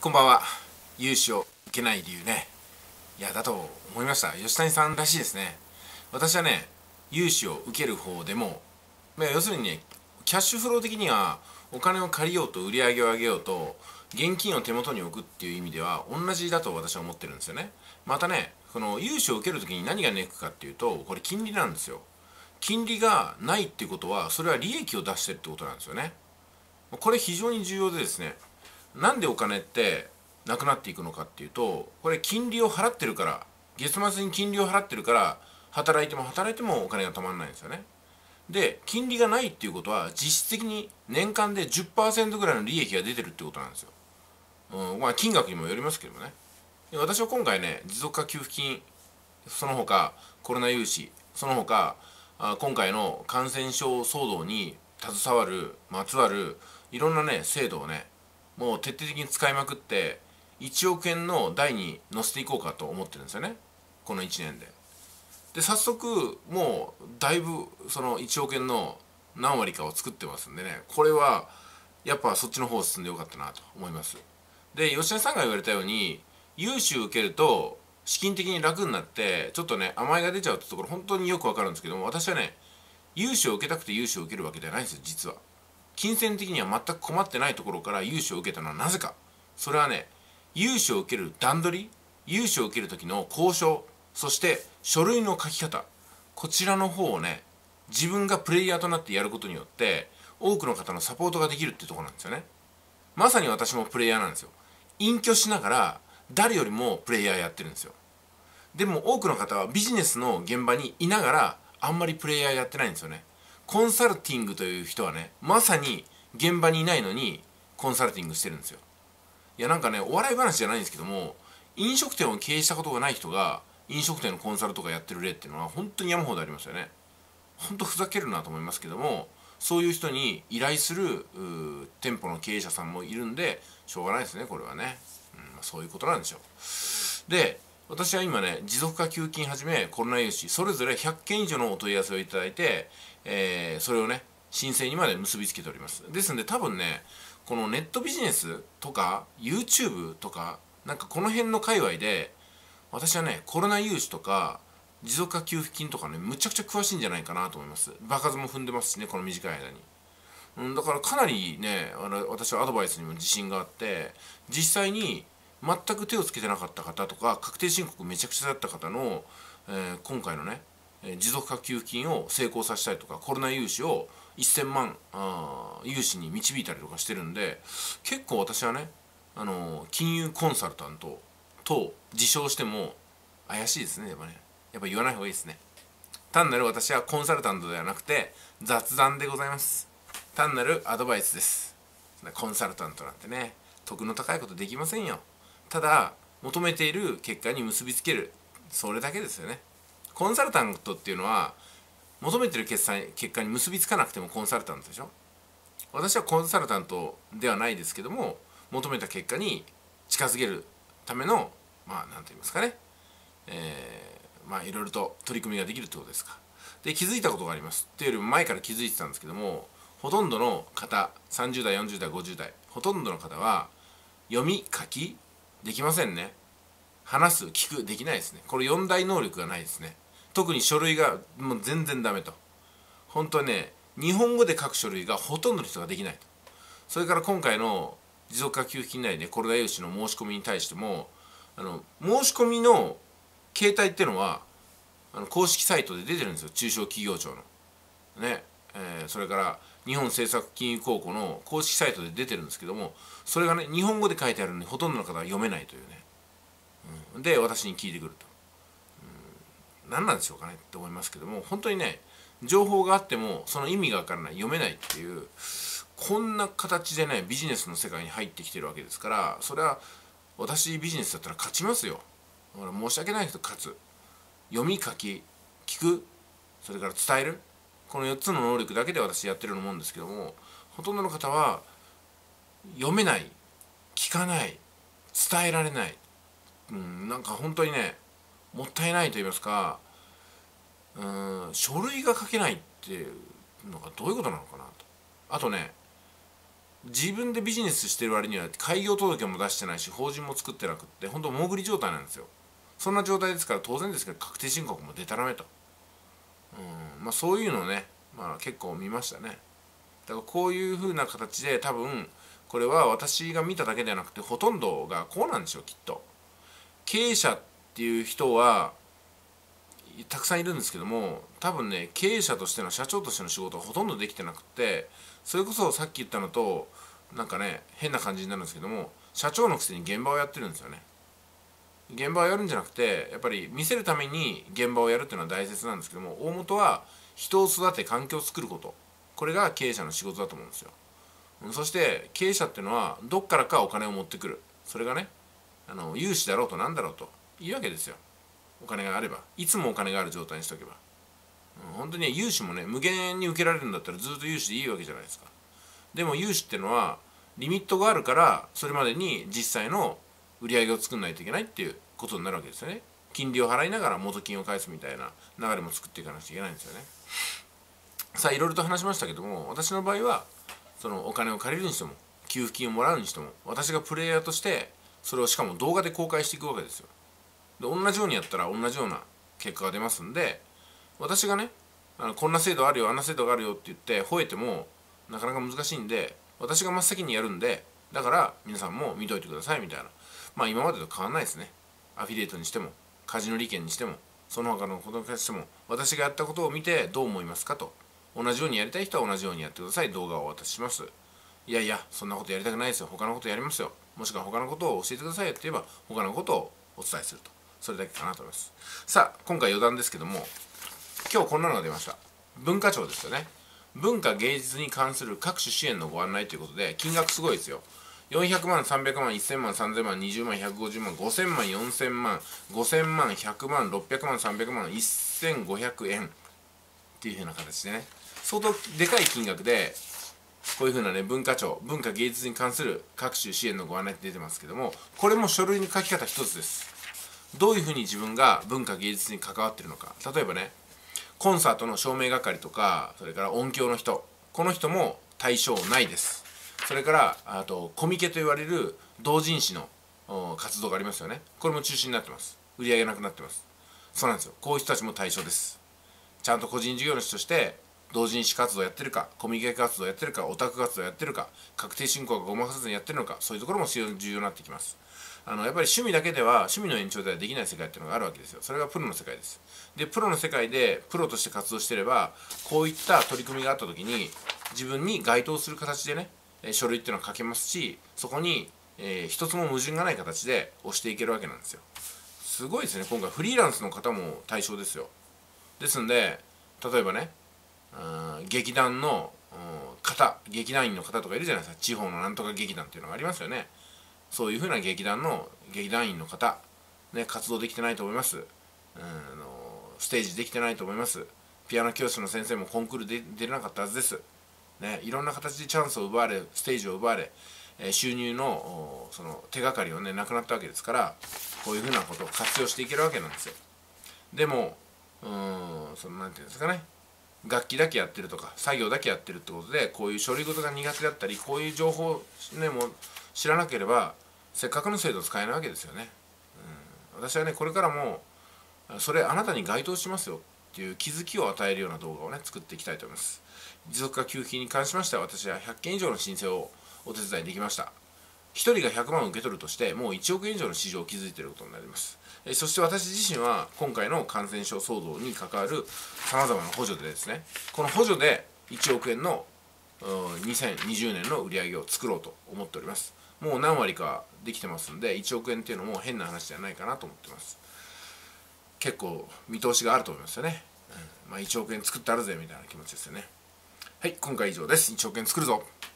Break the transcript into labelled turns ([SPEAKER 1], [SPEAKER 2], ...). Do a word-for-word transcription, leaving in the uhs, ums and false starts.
[SPEAKER 1] こんばんは。融資を受けない理由ね。いや、だと思いました。吉谷さんらしいですね。私はね、融資を受ける方でも、まあ、要するにね、キャッシュフロー的にはお金を借りようと売り上げを上げようと、現金を手元に置くっていう意味では同じだと私は思ってるんですよね。またね、この融資を受けるときに何がネックかっていうと、これ金利なんですよ。金利がないっていうことは、それは利益を出してるってことなんですよね。これ非常に重要でですね、なんでお金ってなくなっていくのかっていうと、これ金利を払ってるから、月末に金利を払ってるから、働いても働いてもお金がたまらないんですよね。で、金利がないっていうことは、実質的に年間でじゅっパーセントぐらいの利益が出てるってことなんですよ。うん、まあ金額にもよりますけどもね。で、私は今回ね、持続化給付金、その他コロナ融資、その他あ今回の感染症騒動に携わるまつわるいろんなね制度をね、もう徹底的に使いまくっていちおくえんの台に乗せていこうかと思ってるんですよね、このいちねんで。で、早速もうだいぶそのいちおくえんの何割かを作ってますんでね、これはやっぱそっちの方進んでよかったなと思います。で、吉田さんが言われたように、融資を受けると資金的に楽になってちょっとね甘えが出ちゃうってところ本当によくわかるんですけども、私はね、融資を受けたくて融資を受けるわけではないんですよ。実は金銭的には全く困ってないところから融資を受けたのはなぜか。それはね、融資を受ける段取り、融資を受ける時の交渉、そして書類の書き方、こちらの方をね、自分がプレイヤーとなってやることによって多くの方のサポートができるっていうところなんですよね。まさに私もプレイヤーなんですよ。隠居しながら誰よりもプレイヤーやってるんですよ。でも多くの方はビジネスの現場にいながらあんまりプレイヤーやってないんですよね。コンサルティングという人はね、まさに現場にいないのにコンサルティングしてるんですよ。いや、なんかね、お笑い話じゃないんですけども、飲食店を経営したことがない人が飲食店のコンサルとかやってる例っていうのは本当に山ほどありますよね。本当ふざけるなと思いますけども、そういう人に依頼する店舗の経営者さんもいるんでしょうがないですね、これはね。うん、まあ、そういうことなんでしょう。で、私は今ね、持続化給付金はじめコロナ融資、それぞれひゃっけん以上のお問い合わせをいただいて、えー、それをね、申請にまで結びつけております。ですので多分ね、このネットビジネスとか YouTube とか、なんかこの辺の界隈で、私はね、コロナ融資とか持続化給付金とかね、むちゃくちゃ詳しいんじゃないかなと思います。場数も踏んでますしね、この短い間に。うん、だからかなりね、あの私はアドバイスにも自信があって、実際に全く手をつけてなかった方とか、確定申告めちゃくちゃだった方の、えー今回のね、持続化給付金を成功させたりとか、コロナ融資をせんまんあ融資に導いたりとかしてるんで、結構私はね、あの金融コンサルタントと自称しても怪しいですね、やっぱね。やっぱ言わない方がいいですね。単なる私はコンサルタントではなくて雑談でございます。単なるアドバイスです。コンサルタントなんてね、得の高いことできませんよ。ただ求めている結果に結びつける、それだけですよね。コンサルタントっていうのは求めてる結果に結びつかなくてもコンサルタントでしょ。私はコンサルタントではないですけども、求めた結果に近づけるための、まあ何と言いますかね、えー、まあいろいろと取り組みができるってことですか。で、気づいたことがあります。っていうよりも前から気づいてたんですけども、ほとんどの方、さんじゅう代よんじゅう代ごじゅう代、ほとんどの方は読み書きできませんね。話す聞くできないですね。これよん大能力がないですね。特に書類がもう全然ダメと。本当はね、日本語で書く書類がほとんどの人ができないと。それから今回の持続化給付金内でコロナ融資の申し込みに対しても、あの申し込みの形態っていうのはあの公式サイトで出てるんですよ、中小企業庁のね、えー、それから日本政策金融公庫の公式サイトで出てるんですけども、それがね日本語で書いてあるのにほとんどの方は読めないというね、うん、で私に聞いてくると、うん、何なんでしょうかねって思いますけども、本当にね、情報があってもその意味がわからない、読めないっていう、こんな形でねビジネスの世界に入ってきてるわけですから、それは私ビジネスだったら勝ちますよ。だから申し訳ないけど勝つ。読み書き聞く、それから伝える、このよっつの能力だけで私やってるようなもんですけども、ほとんどの方は読めない、聞かない、伝えられない、うん、なんか本当にねもったいないと言いますか、うん、書類が書けないっていうのがどういうことなのかなと。あとね、 自分でビジネスしてる割には開業届も出してないし法人も作ってなくって本当潜り状態なんですよ。そんな状態ですから当然ですけど確定申告もでたらめと、うんまあ、そういうのをね、まあ、結構見ましたね。だからこういう風な形で多分これは私が見ただけではなくてほとんどがこうなんでしょうきっと。経営者っていう人はたくさんいるんですけども、多分ね経営者としての社長としての仕事はほとんどできてなくって、それこそさっき言ったのとなんかね変な感じになるんですけども、社長のくせに現場をやってるんですよね。現場をやるんじゃなくてやっぱり見せるために現場をやるっていうのは大切なんですけども、大元は人を育て環境を作ること、これが経営者の仕事だと思うんですよ。そして経営者っていうのはどっからかお金を持ってくる、それがねあの融資だろうとなんだろうといいわけですよ。お金があれば、いつもお金がある状態にしておけば、うん、本当に、ね、融資もね無限に受けられるんだったらずっと融資でいいわけじゃないですか。でも融資っていうのはリミットがあるから、それまでに実際の売り上げを作んないといけないっていうことになるわけですよね。金利を払いながら元金を返すみたいな流れも作っていかなくちゃいけないんですよね。さあいろいろと話しましたけども、私の場合はそのお金を借りるにしても給付金をもらうにしても、私がプレイヤーとしてそれをしかも動画で公開していくわけですよ。で同じようにやったら同じような結果が出ますんで、私がねあのこんな制度あるよあんな制度があるよって言って吠えてもなかなか難しいんで、私が真っ先にやるんで、だから皆さんも見といてくださいみたいな、まあ今までと変わらないですね。アフィリエイトにしてもカジノ利権にしてもその他のことにしても、私がやったことを見てどう思いますかと、同じようにやりたい人は同じようにやってください、動画をお渡しします。いやいやそんなことやりたくないですよ、他のことやりますよ、もしくは他のことを教えてくださいよって言えば他のことをお伝えすると、それだけかなと思います。さあ今回余談ですけども、今日こんなのが出ました。文化庁ですよね。文化芸術に関する各種支援のご案内ということで、金額すごいですよ。よんひゃくまん、さんびゃくまん、せんまん、さんぜんまん、にじゅうまん、ひゃくごじゅうまん、ごせんまん、よんせんまん、ごせんまん、ひゃくまん、ろっぴゃくまん、さんびゃくまん、せんごひゃくえんっていう風な形でね、相当でかい金額でこういう風なね文化庁、文化芸術に関する各種支援のご案内って出てますけども、これも書類の書き方一つです。どういう風に自分が文化芸術に関わってるのか。例えばねコンサートの照明係とか、それから音響の人、この人も対象ないです。それからあとコミケと言われる同人誌の活動がありますよね。これも中止になってます。売り上げなくなってます。そうなんですよ。こういう人たちも対象です。ちゃんと個人事業主として同人誌活動やってるか、コミケ活動やってるか、オタク活動やってるか、確定申告がごまかさずにやってるのか、そういうところも重要になってきます。あのやっぱり趣味だけでは趣味の延長ではできない世界っていうのがあるわけですよ。それがプロの世界です。でプロの世界でプロとして活動してれば、こういった取り組みがあった時に自分に該当する形でね書類っていうのは書けますし、そこに、えー、一つも矛盾がない形で押していけるわけなんですよ。すごいですね。今回フリーランスの方も対象ですよ。ですんで例えばね劇団の方、劇団員の方とかいるじゃないですか。地方のなんとか劇団っていうのがありますよね。そういうふうな劇団の劇団員の方、ね、活動できてないと思います。うん、あのステージできてないと思います。ピアノ教室の先生もコンクールで出れなかったはずです。ね、いろんな形でチャンスを奪われ、ステージを奪われ、えー、収入のその手がかりをねなくなったわけですから、こういうふうなことを活用していけるわけなんですよ。でもうーんそのなんていうんですかね、楽器だけやってるとか作業だけやってるってことでこういう書類事が苦手だったり、こういう情報ねもう知らなければせっかくの制度を使えないわけですよね。うん、私はねこれからもそれあなたに該当しますよっていう気づきを与えるような動画をね作っていきたいと思います。持続化給付金に関しましては私はひゃっけん以上の申請をお手伝いできました。ひとりがひゃくまんを受け取るとしてもういちおくえん以上の市場を築いていることになります。えそして私自身は今回の感染症騒動に関わるさまざまな補助でですね、この補助でいちおくえんのにせんにじゅうねんの売り上げを作ろうと思っております。もう何割かできてますんでいちおくえんっていうのも変な話じゃないかなと思ってます。結構見通しがあると思いますよね。うん、まあいちおくえん作ってあるぜみたいな気持ちですよね。はい、今回以上です。いちおくえん作るぞ。